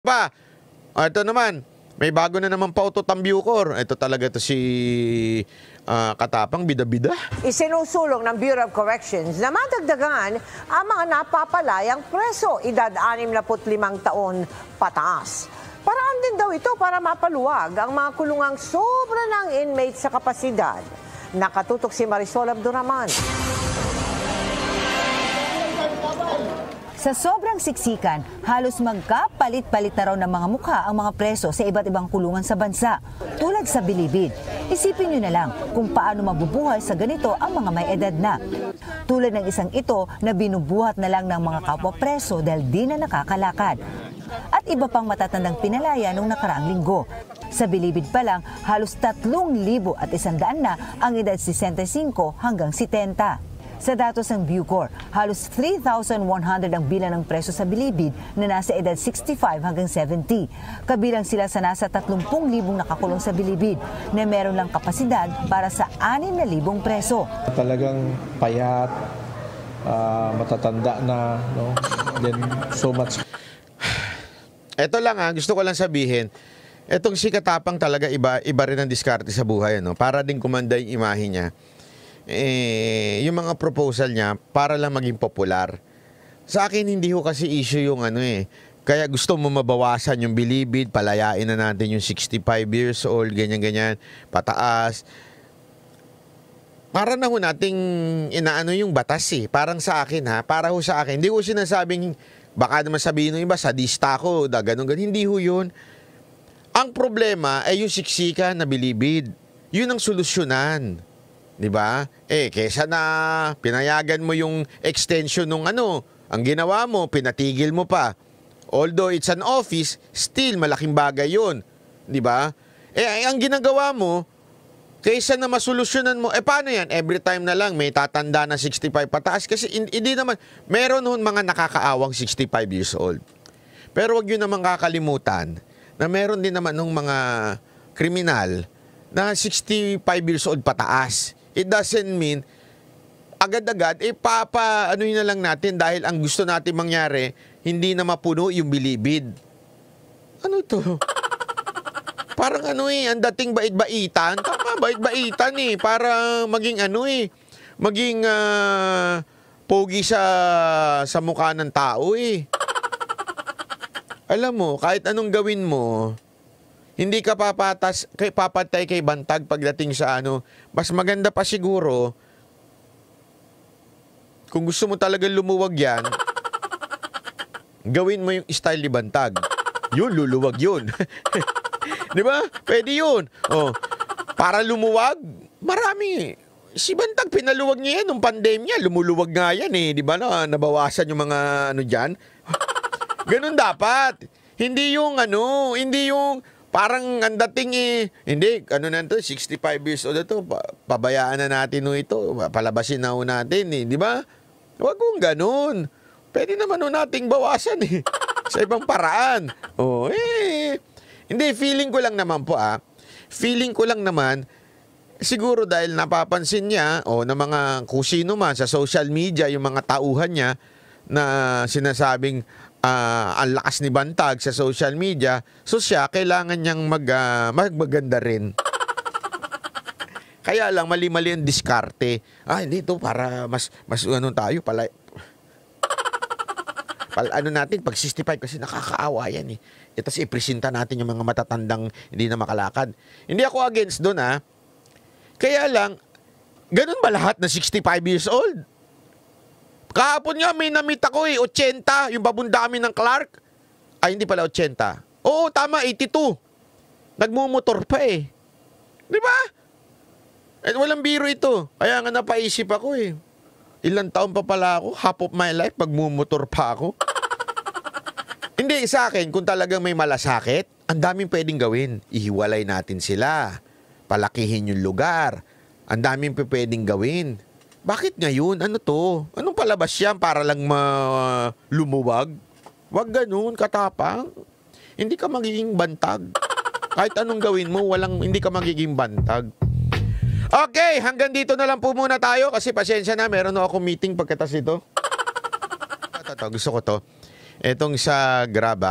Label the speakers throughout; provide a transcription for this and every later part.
Speaker 1: Pa, ito naman, may bago na naman pa Tambiucor. Ito talaga to si Katapang, bida-bida.
Speaker 2: Isinusulong ng Bureau of Corrections na madagdagan ang mga napapalayang preso, edad 65 taon pataas. Paraan din daw ito para mapaluwag ang mga kulungang sobra ng inmates sa kapasidad. Nakatutok si Marisol Abduraman.
Speaker 3: Sa sobrang siksikan, halos magkapalit-palit na raw ng mga mukha ang mga preso sa iba't ibang kulungan sa bansa. Tulad sa Bilibid, isipin nyo na lang kung paano mabubuhay sa ganito ang mga may edad na. Tulad ng isang ito na binubuhat na lang ng mga kapwa preso dahil di na nakakalakad. At iba pang matatandang pinalaya nung nakaraang linggo. Sa Bilibid pa lang, halos 3,100 na ang edad 65 hanggang 70. Sa datos ng Bucor, halos 3,100 ang bilang ng preso sa Bilibid na nasa edad 65 hanggang 70. Kabilang sila sa nasa 30,000 nakakulong sa Bilibid na meron lang kapasidad para sa 6,000 preso.
Speaker 4: Talagang payat, matatanda na, no? Then so much.
Speaker 1: Ito lang gusto ko lang sabihin, etong si Katapang talaga iba rin ang diskarte sa buhay, ano? Para din kumanda yung imahe niya. Yung mga proposal niya para lang maging popular. Sa akin hindi ho kasi issue yung kaya gusto mo mabawasan yung Bilibid, palayain na natin yung 65 years old, ganyan-ganyan, pataas. Para na ho nating inaano yung batas Parang sa akin para ho sa akin. Hindi ko sinasabing, baka naman sabihin ng iba, sadista ako, ganun. Hindi ho yun. Ang problema ay yung siksika na Bilibid. Yun ang solusyonan. Diba? Kesa na pinayagan mo yung extension nung ang ginawa mo, pinatigil mo pa. Although it's an office, still malaking bagay yun. Diba? Ang ginagawa mo, kesa na masolusyonan mo, paano yan? Every time na lang may tatanda na 65 pataas. Kasi hindi naman, meron nun mga nakakaawang 65 years old. Pero wag yun naman kakalimutan na meron din naman nung mga kriminal na 65 years old pataas. It doesn't mean agad-agad, ano yun na lang natin dahil ang gusto natin mangyari, hindi na mapuno yung Bilibid. Ano to? Parang ang dating bait-baitan. Tama, bait-baitan para maging maging pogi sa mukha ng tao Alam mo, kahit anong gawin mo, hindi ka papatay kay bantag pagdating sa Mas maganda pa siguro, kung gusto mo talagang lumuwag yan, gawin mo yung style ni bantag. Yun, luluwag yun. Di ba? Pwede yun. Para lumuwag, marami. Si bantag, pinaluwag niya yan nung pandemya. Lumuluwag nga yan Di ba? Nabawasan yung mga dyan. Ganun dapat. Hindi yung hindi yung parang ang dating hindi, na ito, 65 years old ito, pabayaan na natin ito, palabasin na natin di ba? Huwag kong ganun. Pwede naman nating bawasan sa ibang paraan. Hindi, feeling ko lang naman po feeling ko lang naman, siguro dahil napapansin niya, ng mga kusino man sa social media, yung mga tauhan niya, na sinasabing, ang lakas ni bantag sa social media, so siya kailangan niyang magmaganda rin. Kaya lang mali-mali ang diskarte. Hindi ito para mas tayo pala. Natin pag 65 kasi nakakaawa yan Tapos ipresenta natin yung mga matatandang hindi na makalakad. Hindi ako against doon Kaya lang ganun ba lahat na 65 years old? Kahapon nga may namit ako 80, yung babundami ng Clark. Hindi pala 80. Oo, tama, 82. Nagmumotor pa Di ba? Walang biro ito. Kaya nga napaisip ako Ilang taon pa pala ako, half of my life, magmumotor pa ako. Hindi, sa akin, kung talagang may malasakit, ang daming pwedeng gawin. Ihiwalay natin sila. Palakihin yung lugar. Ang daming pwedeng gawin. Bakit ngayon? Ano to? Anong palabas yan para lang lumuwag? Wag ganun, Katapang. Hindi ka magiging bantag. Kahit anong gawin mo, hindi ka magiging bantag. Okay, hanggang dito na lang po muna tayo kasi pasensya na, meron akong meeting pagkatas ito. Gusto ko to. Etong sa Grab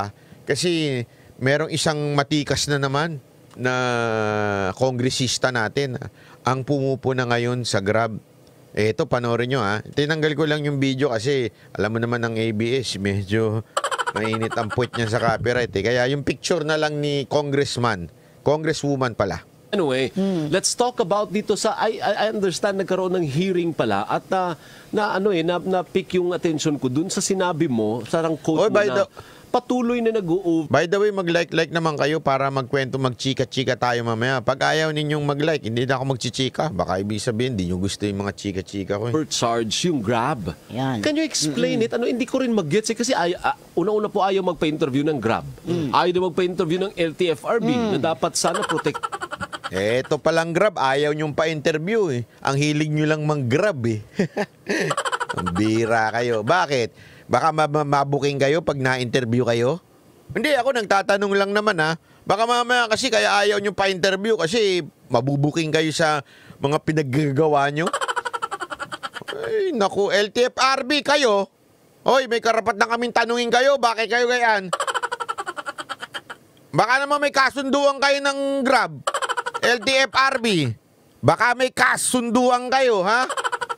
Speaker 1: Kasi merong isang matikas na naman na kongresista natin ang pumupuna ngayon sa Grab. Ito, panoorin nyo ha. Tinanggal ko lang yung video kasi alam mo naman ng ABS, medyo mainit ang puwet niya sa copyright. Kaya yung picture na lang ni congresswoman pala.
Speaker 5: Anyway, let's talk about dito sa I understand nagkaroon ng hearing pala at na pick yung attention ko dun sa sinabi mo, sarang quote mo na patuloy na nag-o-over.
Speaker 1: By the way, mag-like naman kayo para magkwento, magchika-chika tayo mamaya. Pag ayaw ninyong mag-like, hindi na ako magchichika. Baka ibig sabihin, hindi nyo gusto yung mga chika-chika ko.
Speaker 5: Charge yung Grab.
Speaker 6: Yan.
Speaker 5: Can you explain it? Hindi ko rin mag-gets kasi una-una po ayaw magpa-interview ng Grab. Ayaw na magpa-interview ng LTFRB na dapat sana protect.
Speaker 1: Eto palang Grab, ayaw nyong pa-interview eh. Ang hilig nyo lang mang-grab eh. Ang bira kayo. Bakit? Baka mabuking kayo pag na-interview kayo? Hindi, ako nagtatanong lang naman ha. Baka mamaya kasi kaya ayaw nyo pa-interview kasi mabubuking kayo sa mga pinaggagawa nyo. Ay, naku, LTFRB kayo. Hoy, may karapat na kaming tanungin kayo. Bakit kayo gayaan? Baka naman may kasunduan kayo ng Grab. LTFRB. Baka may kasunduan kayo, ha?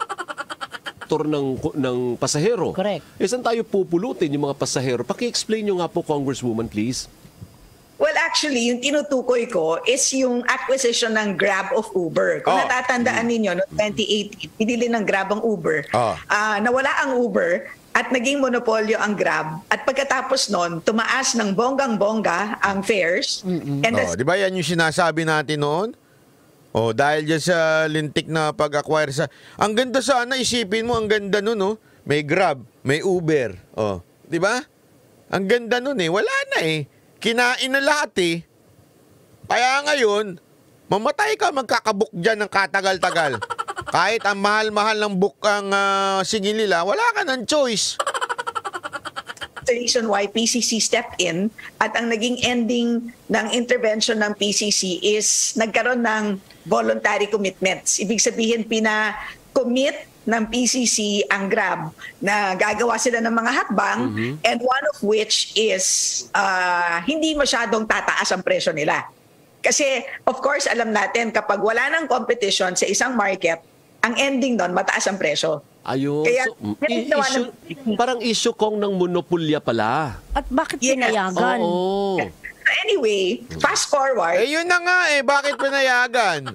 Speaker 5: Ng pasahero.
Speaker 6: Correct.
Speaker 5: Saan tayo pupulutin yung mga pasahero? Paki-explain nyo nga po, Congresswoman, please.
Speaker 7: Well, actually, yung tinutukoy ko is yung acquisition ng Grab of Uber. Kung natatandaan ninyo, noong 2018, pinili ng Grab ang Uber. Nawala ang Uber at naging monopolyo ang Grab. At pagkatapos nun, tumaas ng bonggang-bongga ang fares. And
Speaker 1: Di ba yan yung sinasabi natin noon? Dahil dyan sa lintik na pag-acquire sa... Ang ganda sana, isipin mo, ang ganda nun, no? May Grab, may Uber. Di ba? Ang ganda nun eh. Wala na eh. Kinain na lahat eh. Kaya ngayon, mamatay ka magkakabook dyan ng katagal-tagal. Kahit ang mahal-mahal ng book ang singil nila, wala ka ng choice.
Speaker 7: the reason why PCC stepped in at ang naging ending ng intervention ng PCC is nagkaroon ng voluntary commitments. Ibig sabihin, pina-commit ng PCC ang Grab na gagawa sila ng mga hakbang and one of which is hindi masyadong tataas ang presyo nila. Kasi of course alam natin kapag wala ng competition sa isang market, ang ending doon mataas ang presyo.
Speaker 5: Ayun.
Speaker 7: Kaya,
Speaker 5: So, parang issue kong ng monopolya pala.
Speaker 6: At bakit
Speaker 7: Yes.
Speaker 6: pinayagan?
Speaker 5: Oo.
Speaker 7: Anyway, fast forward.
Speaker 1: Yun na nga bakit pinayagan?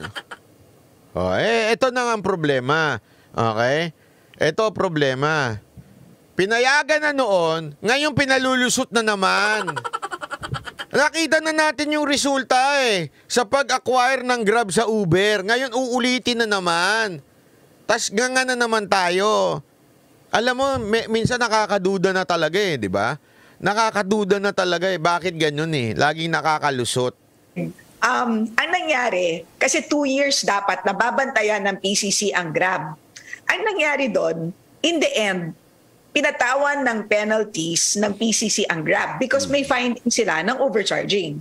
Speaker 1: Ito na nga ang problema. Okay? Ito ang problema. Pinayagan na noon, ngayon pinalulusot na naman. Nakita na natin yung resulta sa pag-acquire ng Grab sa Uber. Ngayon uulitin na naman. Tas nga na naman tayo. Alam mo, minsan nakakaduda na talaga di ba? Nakakaduda na talaga Bakit ganyan Laging nakakalusot.
Speaker 7: Ang nangyari, kasi 2 years dapat nababantayan ng PCC ang Grab. Ang nangyari doon, in the end, pinatawan ng penalties ng PCC ang Grab because may finding sila ng overcharging.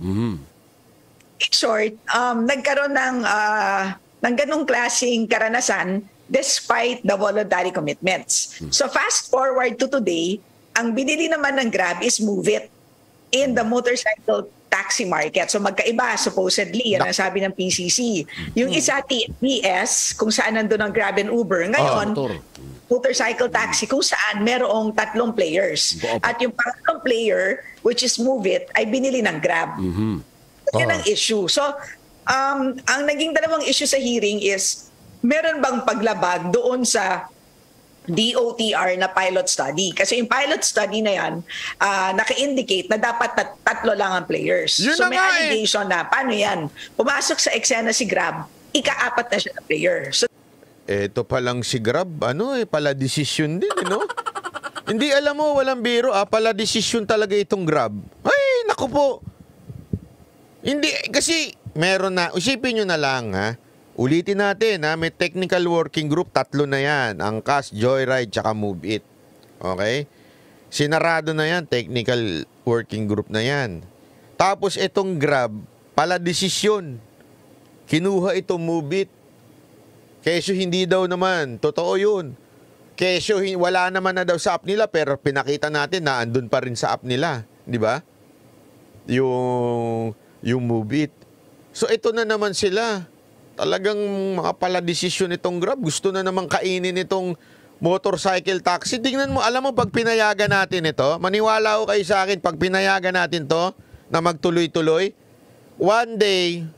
Speaker 7: In short, nagkaroon ng ganong klaseng karanasan despite the voluntary commitments. So fast forward to today, ang binili naman ng Grab is Move It in the motorcycle taxi market. So magkaiba supposedly, yan ang sabi ng PCC. Yung isa TVS, kung saan nandun ang Grab and Uber. Ngayon, motorcycle taxi kung saan merong 3 players. At yung pangatlong player, which is Move It, ay binili ng Grab. Yan ang issue. So, ang naging dalawang issue sa hearing is, meron bang paglabag doon sa DOTR na pilot study? Kasi yung pilot study na yan, naka-indicate na dapat 3 lang ang players.
Speaker 1: Yun
Speaker 7: so
Speaker 1: na
Speaker 7: may
Speaker 1: nga
Speaker 7: allegation na, paano yan? Pumasok sa eksena si Grab, ika-4 na siya na player. So,
Speaker 1: Ito palang si Grab, pala decision din, Hindi, alam mo, walang biro, pala decision talaga itong Grab. Ay, naku po. Hindi, kasi meron na, isipin nyo na lang, Ulitin natin, may technical working group, 3 na yan. Angkas, Joyride, tsaka Move It. Okay? Sinarado na yan, technical working group na yan. Tapos itong Grab, pala desisyon. Kinuha itong Move It. Kesyo hindi daw naman. Totoo yun. Kesyo wala naman na daw sa app nila, pero pinakita natin na andun pa rin sa app nila. Di ba? yung Move It. So ito na naman sila. Talagang mga pala desisyon itong Grab. Gusto na naman kainin itong motorcycle taxi. Tingnan mo, alam mo, pag pinayagan natin ito, maniwala ko kayo sa akin, pag pinayagan natin to na magtuloy-tuloy, one day,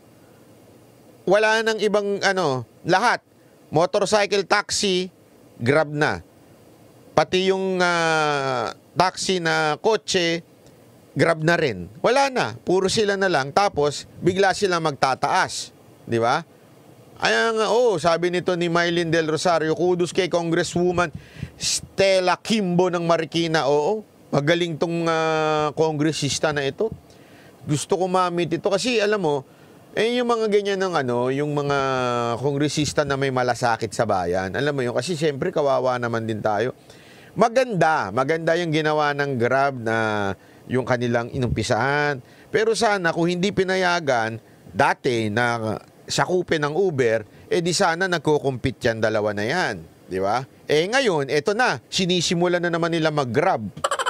Speaker 1: wala nang ibang lahat. Motorcycle taxi, Grab na. Pati yung taxi na kotse, Grab na rin. Wala na. Puro sila na lang. Tapos, bigla sila magtataas. Di ba? Ay nga, sabi nito ni Mylene Del Rosario, kudos kay Congresswoman Stella Kimbo ng Marikina. Oo, magaling tong kongresista na ito. Gusto ko ma-meet ito kasi alam mo, yung mga ganyan ng yung mga kongresista na may malasakit sa bayan. Alam mo yun, kasi siyempre kawawa naman din tayo. Maganda yung ginawa ng Grab na yung kanilang inumpisahan. Pero sana kung hindi pinayagan dati na sakupin ng Uber, di sana nagko-compete yan, dalawa na yan. Di ba? Ngayon, eto na, sinisimula na naman nila mag-Grab.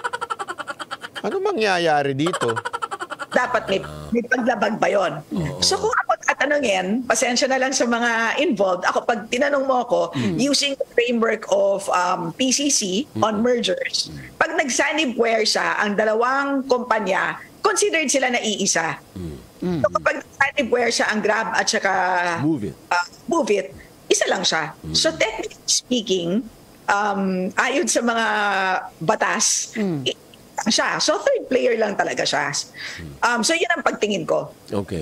Speaker 1: Ano mangyayari dito?
Speaker 7: Dapat may paglabag ba yun? So kung ako tatanungin, pasensya na lang sa mga involved, ako pag tinanong mo ako, using the framework of PCC on mergers, pag nagsanibware siya ang dalawang kumpanya, considered sila na iisa. So kapag nagsanibware siya ang Grab at saka Move It, isa lang siya. So technically speaking, ayon sa mga batas, siya. So third player lang talaga siya. So yun ang pagtingin ko.
Speaker 5: Okay.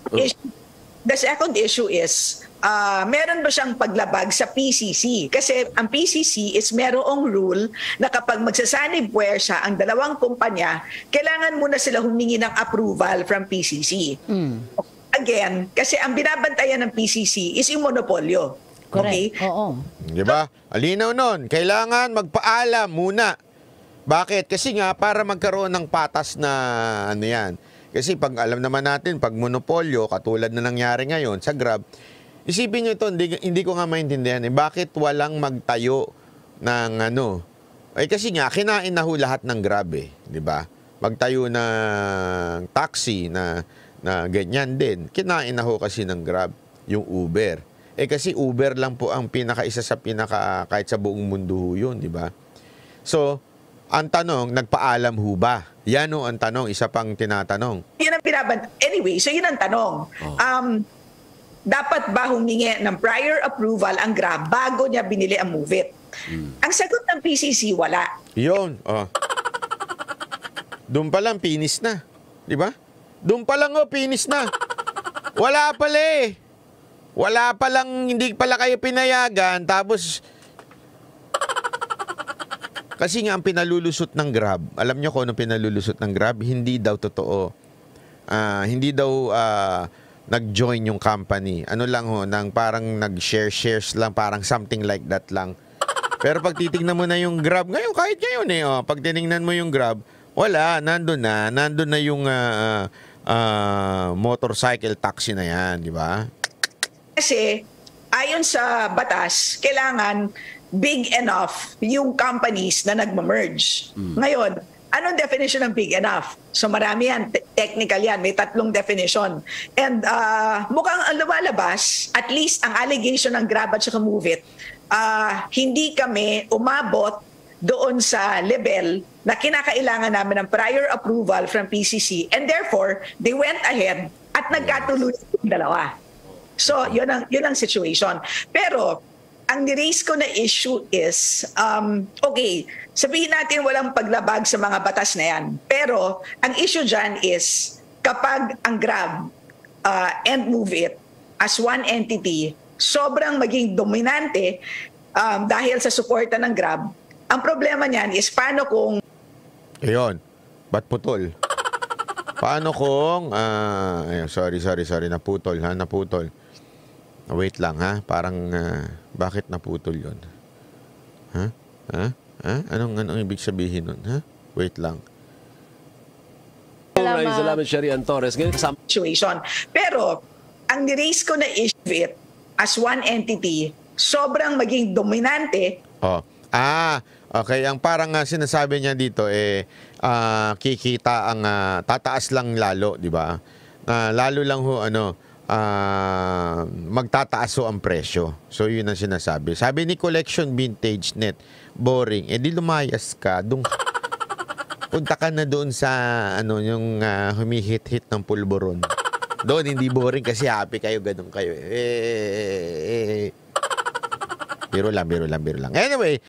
Speaker 7: The second issue is, meron ba siyang paglabag sa PCC? Kasi ang PCC is merong rule na kapag magsasanibware siya ang dalawang kumpanya, kailangan muna sila humingi ng approval from PCC. Again, kasi ang binabantayan ng PCC is yung monopolyo. Okay?
Speaker 3: Oo.
Speaker 1: Di ba? Alinaw nun. Kailangan magpaalam muna. Bakit? Kasi nga, para magkaroon ng patas na yan. Kasi pag alam naman natin, pag monopolyo, katulad na nangyari ngayon sa Grab, isipin nyo ito, hindi ko nga maintindihan. Bakit walang magtayo ng kasi nga, kinain na lahat ng Grab di ba? Magtayo ng taxi na ganyan din. Kinain na kasi ng Grab, yung Uber. Kasi Uber lang po ang isa sa kahit sa buong mundo yun, di ba? So, ang tanong, nagpaalam ho ba? Yan ang tanong, isa pang tinatanong.
Speaker 7: Yun ang Anyway, so yun ang tanong. Dapat ba humingi ng prior approval ang Grab bago niya binili ang Move It? Ang sagot ng PCC, wala.
Speaker 1: Yun. Doon pa lang, pinis na. Di ba? Doon pa lang, pinis na. Wala pala Wala pa lang, hindi pala kayo pinayagan, tapos kasi nga ang pinalulusot ng Grab, alam nyo kung anong pinalulusot ng Grab? Hindi daw totoo. Hindi daw nag-join yung company. Ano lang nang parang nag-shares lang, parang something like that lang. Pero pag titingnan mo na yung Grab, ngayon, kahit ngayon pag tinignan mo yung Grab, wala, nandun na yung motorcycle taxi na yan, di ba?
Speaker 7: Kasi ayon sa batas, kailangan big enough yung companies na nagma-merge. Ngayon, anong definition ng big enough? So marami yan, technical yan, may 3 definition. And mukhang ang lumalabas, at least ang allegation ng Grab at saka Move It, hindi kami umabot doon sa level na kinakailangan namin ng prior approval from PCC, and therefore, they went ahead at nagkatuloy yung dalawa. So, yun ang situation. Pero, ang ni-raise ko na issue is, okay, sabihin natin walang paglabag sa mga batas na yan. Pero, ang issue dyan is, kapag ang Grab and Move It as one entity, sobrang maging dominante dahil sa suporta ng Grab, ang problema niyan is paano kung...
Speaker 1: Ayun, ba't putol? Paano kung... sorry, naputol. Wait lang parang bakit naputol yun? Anong ibig sabihin nun? Wait lang.
Speaker 5: Salamat, Sharian Torres.
Speaker 7: Situation. Pero, ang ni-raise ko na issue as one entity, sobrang maging dominante.
Speaker 1: Okay, ang parang sinasabi niya dito kikita ang tataas lang lalo, 'di ba? Lalo lang ho magtataas ho ang presyo. So yun ang sinasabi. Sabi ni Collection Vintage Net, boring. Di lumayas ka, punta ka na doon sa yung humihit-hit ng pulburon. Doon hindi boring kasi happy kayo, ganun kayo. Biro lang. Anyway,